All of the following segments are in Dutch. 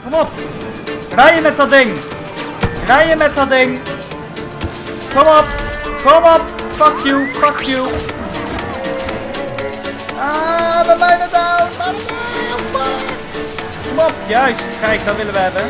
Kom op. Rijden met dat ding. Rijden met dat ding. Kom op. Kom op. Fuck you. Fuck you. Ah, we bijna down. Fuck. Kom op. Juist. Kijk, dat willen we hebben.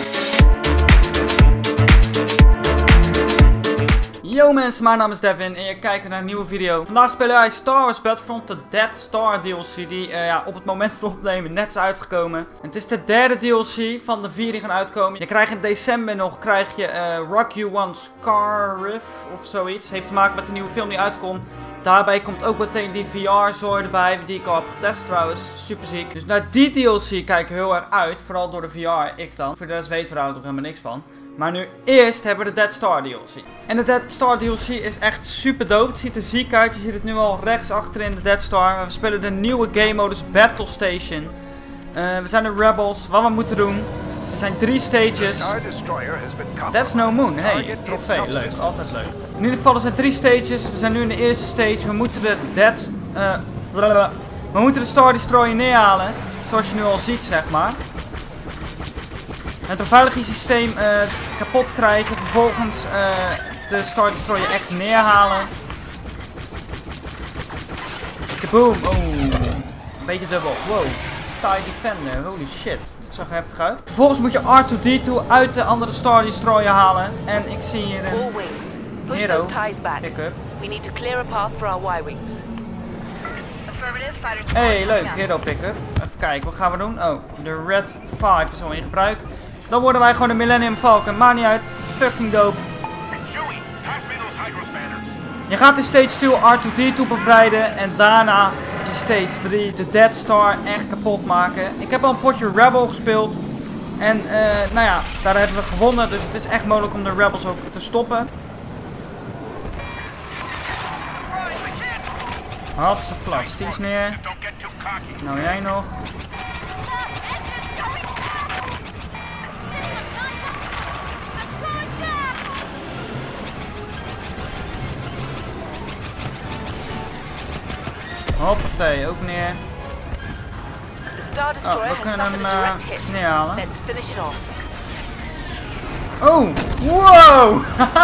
Yo mensen, mijn naam is Devin en je kijkt naar een nieuwe video. Vandaag spelen wij Star Wars Battlefront, de Dead Star DLC die op het moment van opnemen net is uitgekomen. En het is de derde DLC van de 4 die gaan uitkomen. Je krijgt in december nog Rock You One Scarif of zoiets. Heeft te maken met de nieuwe film die uitkomt. Daarbij komt ook meteen die VR-zooi erbij, die ik al heb getest trouwens. Super ziek. Dus naar die DLC kijk ik heel erg uit, vooral door de VR, ik dan. Voor de rest weten we er ook nog helemaal niks van. Maar nu eerst hebben we de Dead Star DLC. En de Dead Star DLC is echt super dope. Het ziet er ziek uit. Je ziet het nu al rechts achterin de Dead Star. We spelen de nieuwe game modus Battle Station. We zijn de Rebels. Wat we moeten doen. Er zijn 3 stages. That's No Moon. Hey, trofee. Leuk. Altijd leuk. In ieder geval er zijn 3 stages. We zijn nu in de eerste stage. We moeten de Star Destroyer neerhalen. Zoals je nu al ziet, zeg maar. Het beveiligingssysteem kapot krijgen, vervolgens de Star Destroyer echt neerhalen. Kaboom! Oh, een beetje dubbel. Wow, TIE Defender, holy shit. Dat zag er heftig uit. Vervolgens moet je R2-D2 uit de andere Star Destroyer halen. En ik zie hier een Hero pick-up. Hey, leuk, Hero pick-up. Even kijken, wat gaan we doen? Oh, de Red 5 is al in gebruik. Dan worden wij gewoon de Millennium Falcon. Maakt niet uit. Fucking dope. Je gaat in stage 2 R2-D2 bevrijden. En daarna in stage 3 de Dead Star echt kapot maken. Ik heb al een potje Rebel gespeeld. En nou ja, daar hebben we gewonnen. Dus het is echt mogelijk om de Rebels ook te stoppen. Hatse flats. Die is neer. Nou jij nog. Hoppatee, ook neer. Oh, we kunnen hem neerhalen. Oh, wow!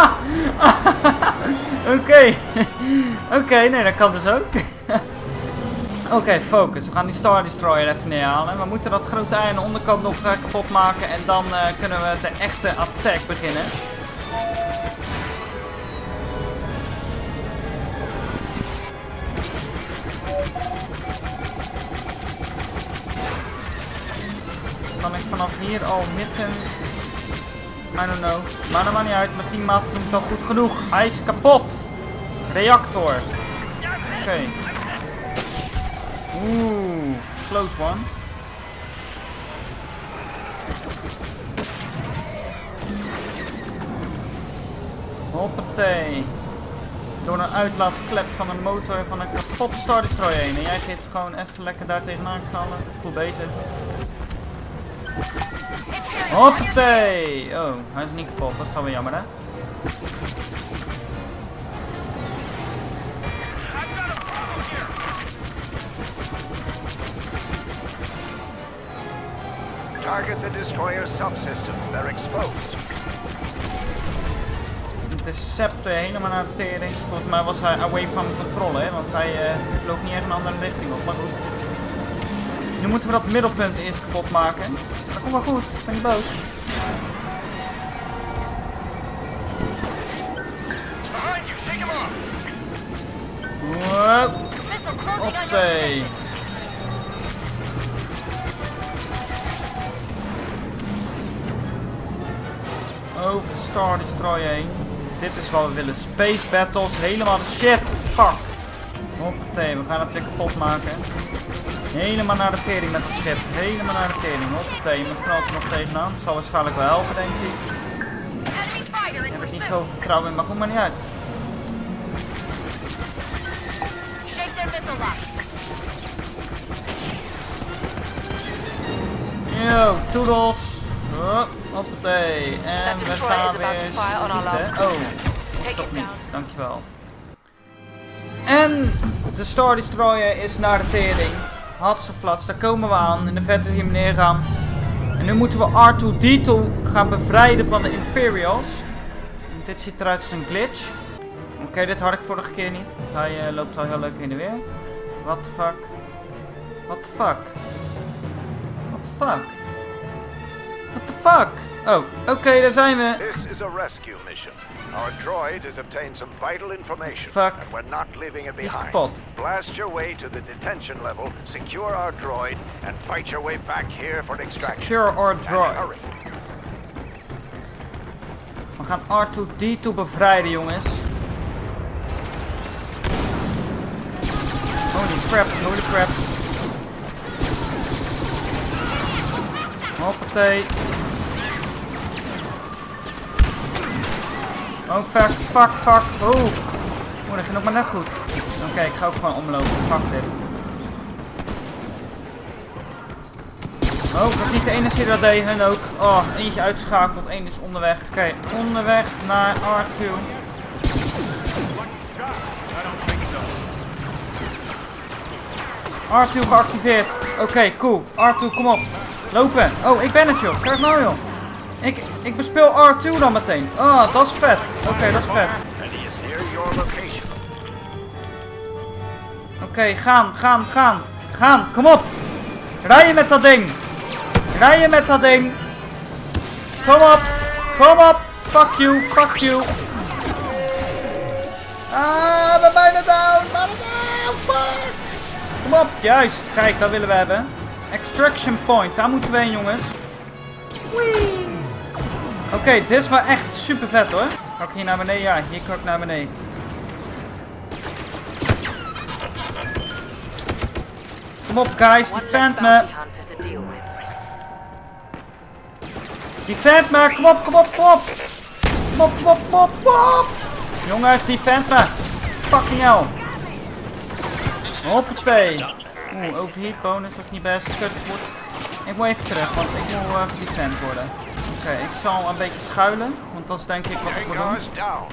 Oké. Oké, nee, dat kan dus ook. Oké, focus. We gaan die Star Destroyer even neerhalen. We moeten dat grote ei aan de onderkant nog kapot maken. En dan kunnen we de echte attack beginnen. Kan ik vanaf hier al hitten? I don't know. Maar dat maakt niet uit. Met die maat doe ik het al goed genoeg. Hij is kapot. Reactor. Oké. Oeh. Close one. Hoppatee. Door een uitlaatklep van een motor van een kapotte Star Destroyer heen. En jij zit gewoon even lekker daar tegenaan knallen. Goed bezig. Hoppatee! Oh, hij is niet kapot. Dat is wel weer jammer, hè? Target the destroyer subsystems. They're exposed. De scepter helemaal naar de tering. Volgens mij was hij away from control, hè? Want hij vloog niet echt een andere richting op. Maar goed. Nu moeten we dat middelpunt eerst kapot maken. Dat komt wel goed, ik ben niet boos. Hoppatee. Over de Star Destroyer heen. Dit is wat we willen. Space battles, helemaal de shit. Fuck. Hoppatee, we gaan het weer kapot maken. Helemaal naar de tering met het schip. Helemaal naar de tering. Hoppatee, je moet knalt er nog tegenaan. Zal waarschijnlijk wel helpen, denk ik. Daar heb ik niet zoveel vertrouwen in, maar goed, maar niet uit. Yo, toedels. Hoppatee. En we gaan weer schieten. Oh, toch niet. Dankjewel. En de Star Destroyer is naar de tering. Hatseflats, daar komen we aan. In de verte zien we neergaan. En nu moeten we R2-D2 gaan bevrijden van de Imperials. En dit ziet eruit als een glitch. Oké, dit had ik vorige keer niet. Hij loopt al heel leuk heen en weer. What the fuck? What the fuck? What the fuck? What the fuck? Oh, oké, daar zijn we. This is a rescue mission. Our droid has obtained some vital information. Fuck. And we're not leaving it Die is behind. kapot. Blast your way to the detention level, secure our droid, and fight your way back here for extraction. Secure our And droid. hurry. We gaan R2-D2 bevrijden, jongens. Holy crap, holy crap. Hoppatee. Oh, fuck. Oh, dat ging nog maar net goed. Oké, ik ga ook gewoon omlopen. Fuck dit. Oh, dat is niet de enige die dat deed. Hun ook. Oh, eentje uitgeschakeld. Eén is onderweg. Oké, onderweg naar R2. R2 geactiveerd. Oké, cool. R2, kom op. Lopen. Oh, ik ben het, joh. Kijk nou, joh. Ik bespeel R2 dan meteen. Oh, dat is vet. Oké, dat is vet. And he is near your location. Oké, gaan. Kom op. Rijden met dat ding. Kom op. Fuck you. Ah, we zijn bijna down. Fuck. Kom op. Juist. Kijk, dat willen we hebben. Extraction point. Daar moeten we heen, jongens. Oké, dit is wel echt super vet, hoor. Kan ik hier naar beneden? Ja, hier kan ik naar beneden. Kom op, guys. Defend me. Kom op. Jongens, defend me. Fucking hell. Hoppatee. Oeh, overheat bonus, dat is niet best. Kut, ik moet even terug, want ik moet defend worden. Oké, ik zal een beetje schuilen, want dat is denk ik wat ik wil doen. Hangars down.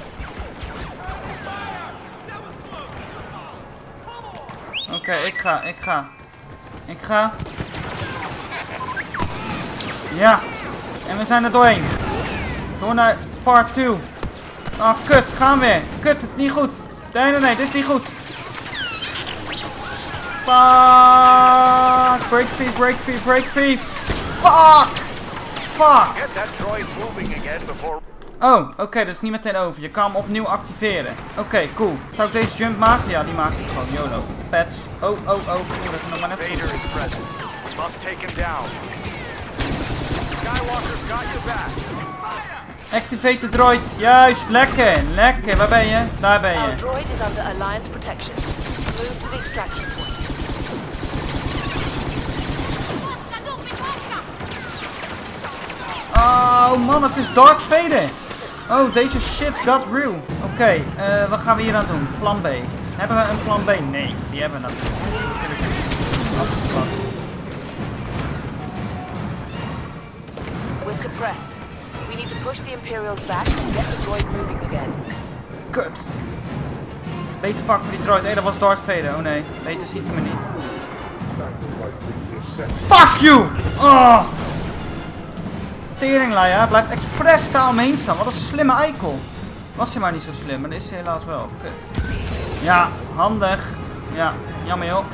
Oké, ik ga. Ja. En we zijn er doorheen. Door naar part 2. Ah, kut, gaan we weer. Kut, het is niet goed. Nee, dit is niet goed. Fuck. Break free. Fuck. Get that droid moving again before... Oh, oké, dat is niet meteen over. Je kan hem opnieuw activeren. Oké, cool. Zou ik deze jump maken? Ja, die maak ik gewoon. YOLO. Pets. Oh. Dat is nog maar net goed. Vader is present. We must take him down. Skywalker's got your back. Activate the droid. Juist, lekker. Waar ben je? Daar ben Our je. droid is under Alliance protection. Move to the extraction point. Oh man, het is Darth Vader. Oh, deze shit got real. Oké, wat gaan we hier aan doen? Plan B. Hebben we een plan B? Nee, die hebben we natuurlijk niet. Dat is plat. We're suppressed. We need to push the Imperials back and get the droid moving again. Kut. Beter pakken voor die droid. Hé, dat was Darth Vader. Oh nee, beter ziet hij me niet. Fuck you! Oh! Teringlijn, hij blijft expres daar omheen staan. Wat een slimme eikel. Was hij maar niet zo slim, maar dat is hij helaas wel. Kut. Ja, handig. Ja, jammer joh.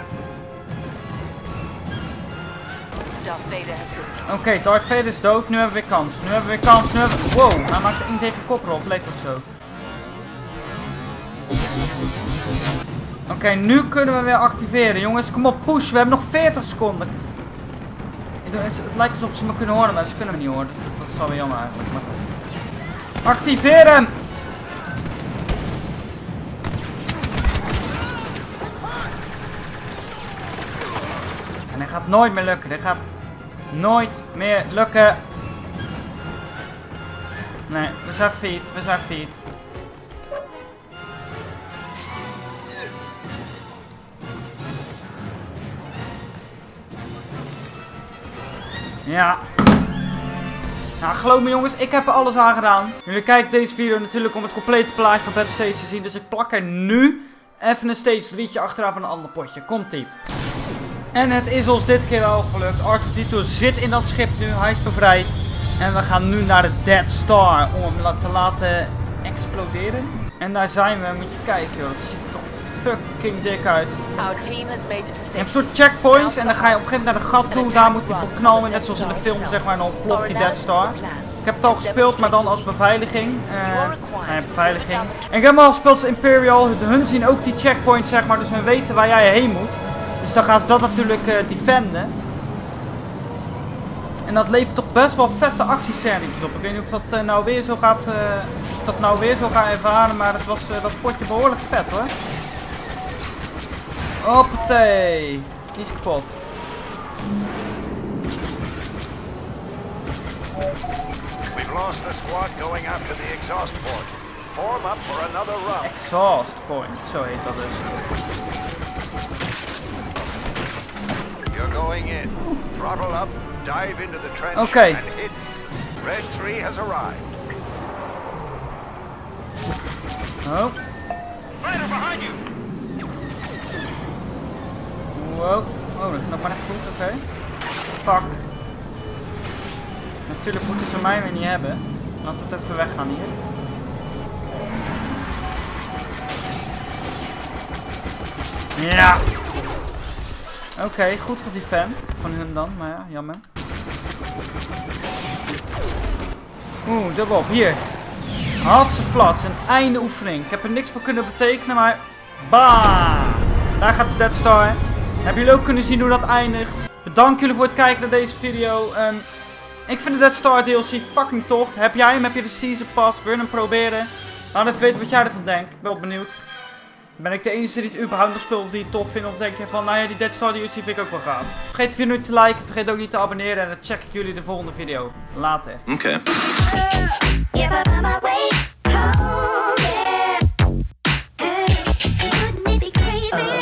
Darth Vader has been. Oké, Darth Vader is dood. Nu hebben we weer kans. Wow, hij maakt een dikke koprol. Leek of zo. Oké, nu kunnen we weer activeren. Jongens, kom op, push. We hebben nog 40 seconden. Het lijkt alsof ze me kunnen horen, maar ze kunnen me niet horen. Dus dat is wel weer jammer eigenlijk. Maar... Activeer hem! En hij gaat nooit meer lukken. Hij gaat nooit meer lukken. Nee, we zijn feet. Ja. Nou, geloof me jongens, ik heb er alles aan gedaan. Jullie kijken deze video natuurlijk om het complete plaatje van Battle Stage te zien. Dus ik plak er nu even een stage 3'tje achteraan van een ander potje. Komt-ie. En het is ons dit keer wel gelukt. R2-D2 zit in dat schip nu, hij is bevrijd. En we gaan nu naar de Dead Star om hem te laten exploderen. En daar zijn we, moet je kijken joh, het ziet er toch fucking dik uit. Je hebt soort checkpoints en dan ga je op een gegeven moment naar de gat toe, daar moet hij op knallen, net zoals in de film zeg maar, en dan ploft die Dead Star. Ik heb het al gespeeld, maar dan als beveiliging. Beveiliging. En ik heb hem al gespeeld als Imperial, hun zien ook die checkpoints zeg maar, dus hun weten waar jij heen moet. Dus dan gaan ze dat natuurlijk defenden. En dat levert toch best wel vette actiescènes op. Ik weet niet of dat nou weer zo gaat, ervaren, maar het was dat potje behoorlijk vet hoor. Hoppatee. Die is kapot. We've lost the squad going after the exhaust point. Form up for another run. Exhaust point, zo heet dat dus. You're going in. Throttle up, dive into the trench and hit. Red 3 has arrived. Oh. Fighter behind you. Wow. Oh, dat is nog maar net goed, oké. Fuck. Natuurlijk moeten ze mij weer niet hebben. Laten we het even weggaan hier. Ja. Oké, goed gedefend van hun dan, maar ja, jammer. Oeh, dubbel op, hier. Hatse flats, een einde oefening. Ik heb er niks voor kunnen betekenen, maar... Bam! Daar gaat de Dead Star. Hebben jullie ook kunnen zien hoe dat eindigt. Bedankt jullie voor het kijken naar deze video. Ik vind de Dead Star DLC fucking tof. Heb jij hem? Heb je de Season Pass? Wil je hem proberen? Laat even weten wat jij ervan denkt. Ik ben wel benieuwd. Ben ik de enige die het überhaupt nog speelt of die het tof vindt? Of denk je van, nou ja, die Dead Star DLC vind ik ook wel gaaf. Vergeet de video niet te liken. Vergeet ook niet te abonneren. En dan check ik jullie de volgende video. Later. Oké. Would me be crazy.